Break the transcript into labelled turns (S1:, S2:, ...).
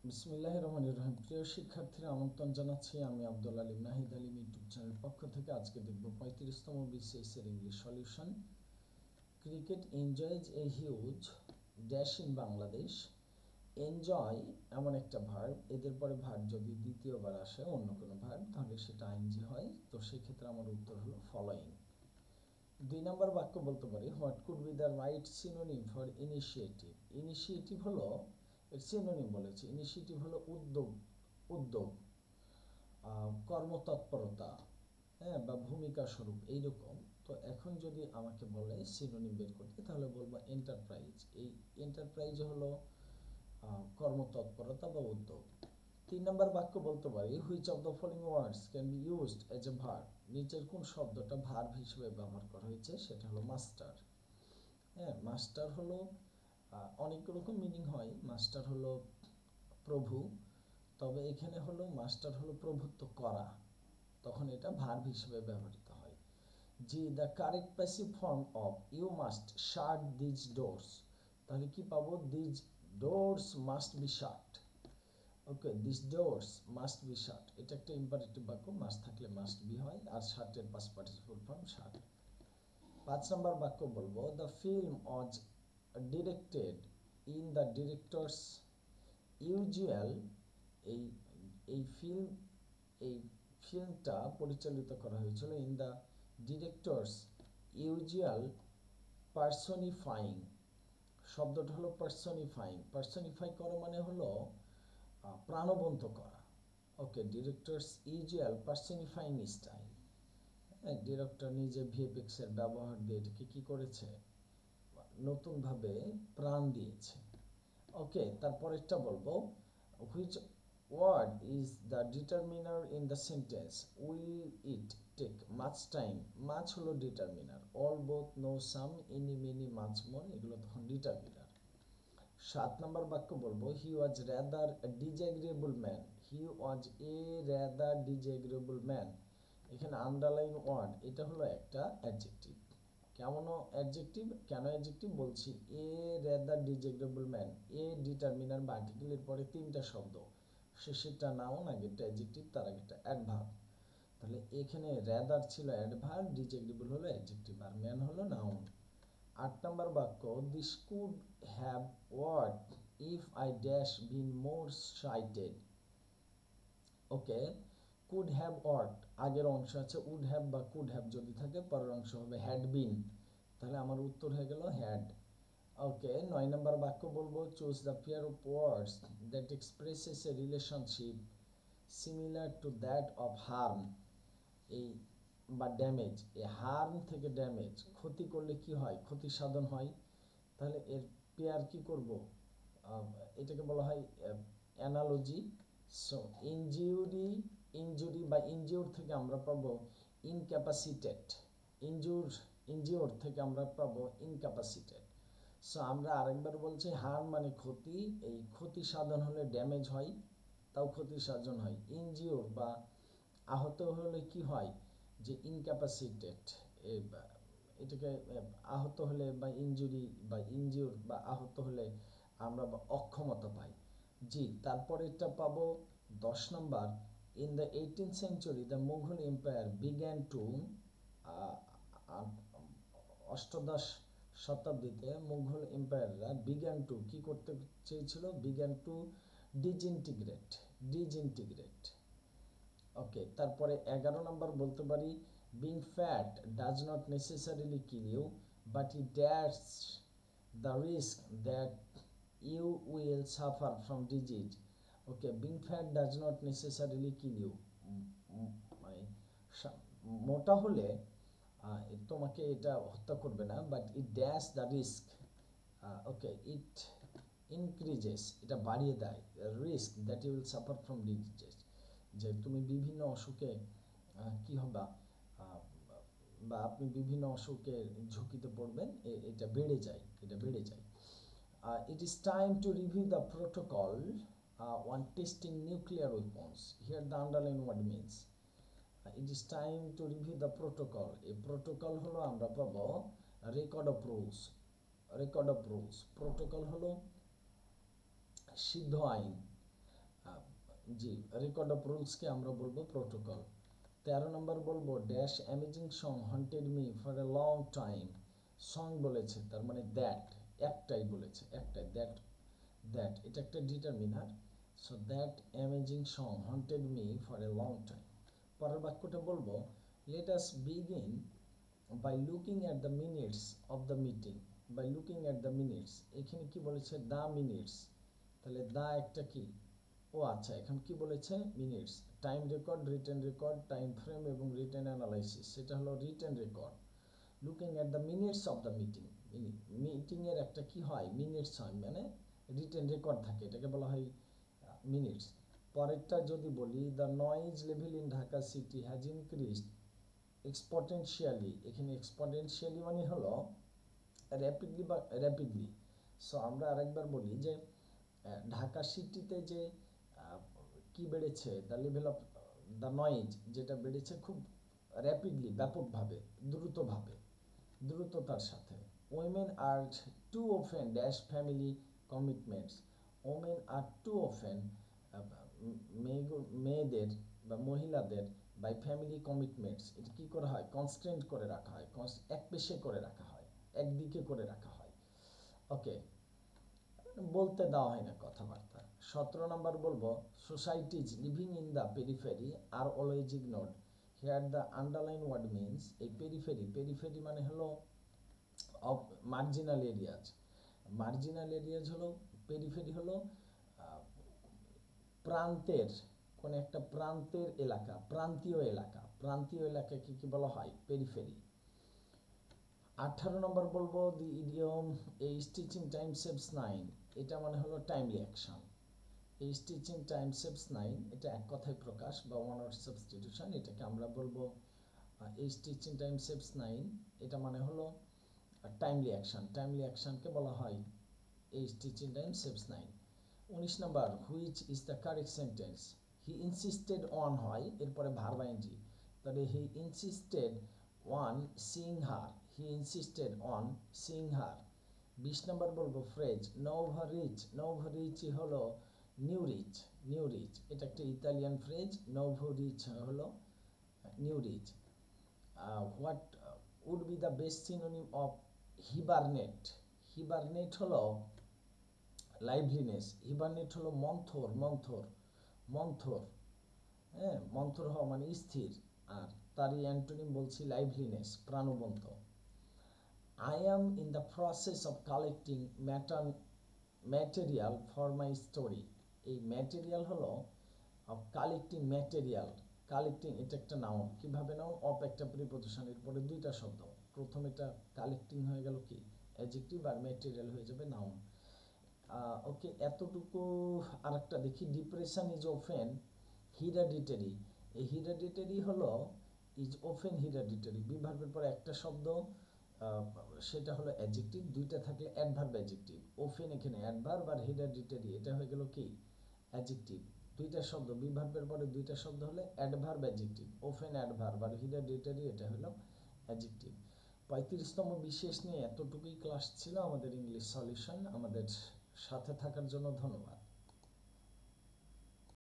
S1: বিসমিল্লাহির রহমানির রহিম। প্রিয় শিক্ষার্থীরা, আমন্ত্রণ জানাচ্ছি। আমি আব্দুল আলিম নাহিদ আলিম ইউটিউব চ্যানেলের পক্ষ থেকে। আজকে দেখব 35তম বিসিএস এর English solution. Cricket enjoys a huge dash in Bangladesh. Enjoy এমন একটা ভার্ব, এদের পরে ভার্ব যদি দ্বিতীয়বার আসে অন্য কোনো ভার্ব, তাহলে সেটা আইএনজি হয়। তো সেক্ষেত্রে আমার উত্তর হলো ফলোয়িং। 2 নম্বর বাক্য বলতে পারি, what could be the right synonym for initiative. Initiative হলো, এর সিনোনিম বলেছে। ইনিশিয়েটিভ হলো উদ্যোগ, উদ্যোগ, কর্মতৎপরতা, হ্যাঁ, বা ভূমিকা স্বরূপ এইরকম। তো এখন যদি আমাকে বলে সিনোনিম বের করতে, তাহলে বলবো এন্টারপ্রাইজ। এই এন্টারপ্রাইজ হলো কর্মতৎপরতা বা উদ্যোগ। 3 নম্বর বাক্য বলতে পারি, which of the following words can be used as a verb. নিচের কোন শব্দটা ভার্ব হিসেবে ব্যবহার করা হয়েছে, সেটা হলো মাস্টার। হ্যাঁ, মাস্টার হলো অনেক রকম মিনিং হয়। মাস্টার হলো প্রভু, তবে এখানে হলো মাস্টার হলো প্রভুত্ব করা, তখন এটা ভার্ব হিসেবে ব্যবহৃত হয়। জি, the correct passive form of you must shut these doors. তাহলে কি পাবো? These doors must be shut. Okay, this doors must be shut, এটা একটা ইম্পারেটিভ বাক্য। মাস্ট থাকলে মাস্ট বি হয়, আর শার্টের পাস্ট পার্টিসিপল ফর্ম শাট। 5 নম্বর বাক্য বলবো, the film was directed in the director's usual. এই এই ফিল্ম এই ফিল্মটা পরিচালিত করা হয়েছিল in the director's usual personifying. শব্দটা হলো পার্সনিফাইং। পার্সনিফাই করা মানে হলো প্রাণবন্ত করা। Okay, director's usual personifying style. Director নিজে ভিএফএক্স এর ব্যবহার দিয়ে এটাকে কি করেছে? নতুনভাবে প্রাণ দিয়েছে। ওকে, তারপরেরটা বলবো, which word is the determiner in the sentence will it take much time. Much হলো determiner. All, both, no, some, any, many, much more, এগুলো তখন ডিটারমিনার। 7 নম্বর বাক্য বলবো, he was rather disagreeable man. He was a rather disagreeable man. এখানে underline word, এটা হলো একটা অ্যাডজেক্টিভ। কেমন অ্যাডজেক্টিভ? কেন অ্যাডজেক্টিভ বলছি? A rather disagreeable man, a determiner বা আর্টিকেলের পরে 3টা শব্দ, শেষেরটা নাউন, আগেরটা অ্যাডজেক্টিভ, তার আগেরটা অ্যাডভার্ব। তাহলে এখানে রেদার ছিল অ্যাডভার্ব, ডিজেগ্রেবল হলো অ্যাডজেক্টিভ, আর ম্যান হলো নাউন। 8 নম্বর বাক্য, this could have word if I dash been more sighted. Okay, could have word, আগের অংশ আছে উড হ্যাভ বা কুড হ্যাভ যদি থাকে, পরের অংশ হবে হ্যাড বিন। তাহলে আমার উত্তর হয়ে গেল হ্যাড। ওকে, 9 নম্বর বাক্য বলবো, choose the pair of words that expresses a relationship similar to that of harm. এই বা ড্যামেজ, এই হার্ম থেকে ড্যামেজ, ক্ষতি করলে কি হয়? ক্ষতি সাধন হয়। তাহলে এর পেয়ার কি করব? এটাকে বলা হয় অ্যানালজি। সো ইনজিউরি, ইনজুরি বা ইনজিউর থেকে আমরা পাবো ইনক্যাপাসিটেড। ইনজুর, ইনজিওর থেকে আমরা পাবো ইনক্যাপাসিটেড। সো আমরা আরেকবার বলছি, হার্ম মানে ক্ষতি, এই ক্ষতি সাধন হলে ড্যামেজ হয়, তাও ক্ষতি সাধন হয়। ইনজিওর বা আহত হলে কি হয়? যে ইনক্যাপাসিটেড, এটাকে আহত হলে বা ইনজুরি বা ইনজিওর বা আহত হলে আমরা অক্ষমতা পাই। জি, তারপরে এটা পাবো 10 নম্বর, in the 18th century the Mughal empire began to, অষ্টাদশ শতাব্দীতে মুঘল এম্পায়াররা বিগ্যান টু কি করতে চেয়েছিল? Began to ডিজইন্টিগ্রেট, ডিজইন্টিগ্রেট। ওকে, তারপরে 11 নম্বর বলতে পারি, being fat does not necessarily kill you but it dash the risk that you will suffer from disease. Okay, being fat does not necessarily kill you, মানে মোটা হলে তোমাকে এটা হত্যা করবে না, but it dash the risk. Okay, it increases, এটা বাড়িয়ে দেয়, risk that you will suffer from diseases, যে তুমি বিভিন্ন অসুখে কি হবা, বা আপনি বিভিন্ন অসুখের ঝুঁকিতে পড়বেন, এটা বেড়ে যায়, এটা বেড়ে যায়। It is time to review the protocol on testing nuclear weapons. Here the underline word means. It is time to review the protocol. A protocol হলো আমরা পাবো record of rules. record of rules. protocol হলো সিদ্ধ আইন। জি, record of রুলসকে আমরা বলবো protocol. 13 নম্বর বলবো dash amazing song haunted me for a long time. Song বলেছে তার মানে দ্যাট, একটাই বলেছে, একটাই, দ্যাট, দ্যাট এটা একটা determiner. So that amazing song haunted me for a long time. পরের বাক্যটা বলবো let us begin by looking at the minutes of the meeting. By looking at the minutes, এখানে কি বলেছে দ্য মিনিটস, তাহলে the একটা কি, ও আচ্ছা এখন কি বলেছে minutes. Time record, written record, time frame এবং রিটেন অ্যানালাইসিস, সেটা হলো written record. Looking at the minutes of the meeting, মিটিংয়ের একটা কি হয় মিনিটস হয়, মানে রিটেন রেকর্ড থাকে, এটাকে বলা হয় মিনিটস। পরেরটা যদি বলি the noise level in Dhaka city has increased exponentially, এখানে এক্সপোনেনশিয়ালি মানে হলো র্যাপিডলি বা র্যাপিডলি। সো আমরা আরেকবার বলি যে ঢাকা সিটিতে যে কি বেড়েছে, the level of the noise যেটা বেড়েছে খুব র্যাপিডলি, ব্যাপকভাবে, দ্রুতভাবে, দ্রুততার সাথে। Women are too often dash family commitments. Women are too often, মেয়েদের বা মহিলাদের বাই ফ্যামিলি কমিটমেন্টস, এটা কী করা হয় কনস্ট্রেন্ট করে রাখা হয়, এক পেশে করে রাখা হয়, একদিকে করে রাখা হয়। ওকে, বলতে দেওয়া হয় না কথাবার্তা। 17 নম্বর বলবো societies living in the periphery are always ignored. Here the underline word means, এই পেরিফেরি, পেরিফেরি মানে হলো of marginal areas. Marginal areas হলো, পেরিফেরি হলো প্রান্তের, কোন একটা প্রান্তের এলাকা, প্রান্তীয় এলাকা, প্রান্তীয় এলাকাকে কি বলা হয় পেরিফেরি। 18 নম্বর বলবো the idiom a stitching time saves 9, এটা মানে হলো টাইমলি অ্যাকশন। এই স্টিচিং টাইম সেভস 9 এটা এক কথায় প্রকাশ বা ওয়ান ওয়ার্ড সাবস্টিটিউশন, এটাকে আমরা বলবো এই স্টিচিং টাইম সেভস 9, এটা মানে হলো টাইমলি অ্যাকশন। টাইমলি অ্যাকশনকে বলা হয় এই স্টিচিং টাইম সেভস 9। 19 নম্বর which is the correct sentence. He insisted on হয় এরপরে ভার্ব আইএনজি, তাহলে he insisted on seeing her, he insisted on seeing her. 20 নম্বর বলবো phrase nova rich, nova rich হলো নিউ রিচ, নিউ রিচ এটা একটা Italian phrase, novo rich হলো new rich. What would be the best synonym of hibernate. Hibernate হলো liveliness, হিবারনেট হলো মন্থর, মন্থর, মন্থর, হ্যাঁ মন্থর হওয়া মানে স্থির, আর তারই অ্যান্টোনিম বলছি লাইভলিনেস, প্রাণবন্ত। I am in the process of collecting material for my story. এই ম্যাটেরিয়াল হলো কালেক্টিং ম্যাটেরিয়াল, কালেক্টিং এটা একটা নাউন, কিভাবে নাউন অফ একটা প্রিপোজিশন, এরপরে দুইটা শব্দ, প্রথম এটা কালেক্টিং হয়ে গেল কি অ্যাডজেক্টিভ, আর ম্যাটেরিয়াল হয়ে যাবে নাউন। ওকে, এতটুকু। আরেকটা দেখি ডিপ্রেশন ইজ অফেন হিরাডিটারি। এই হিরাডিটারি হলো ইজ অফেন হিরাডিটারি, বিভার্বের পর একটা শব্দ, সেটা হলো অ্যাডজেক্টিভ, দুইটা থাকলে অ্যাডভার্ব অ্যাডজেক্টিভ। ওফেন এখানে অ্যাডভার্ব আর হিরাডিটারি এটা হয়ে গেল কি অ্যাডজেক্টিভ। দুইটা শব্দ, বিভার্বের পরে দুইটা শব্দ হলে অ্যাডভার্ব অ্যাডজেক্টিভ, ওফেন অ্যাডভার্ব আর হিরাডিটারি এটা হলো অ্যাডজেক্টিভ। 35তম বিশেষ নিয়ে এতটুকুই ক্লাস ছিল আমাদের ইংলিশ সলিউশন। আমাদের সাথে থাকার জন্য ধন্যবাদ।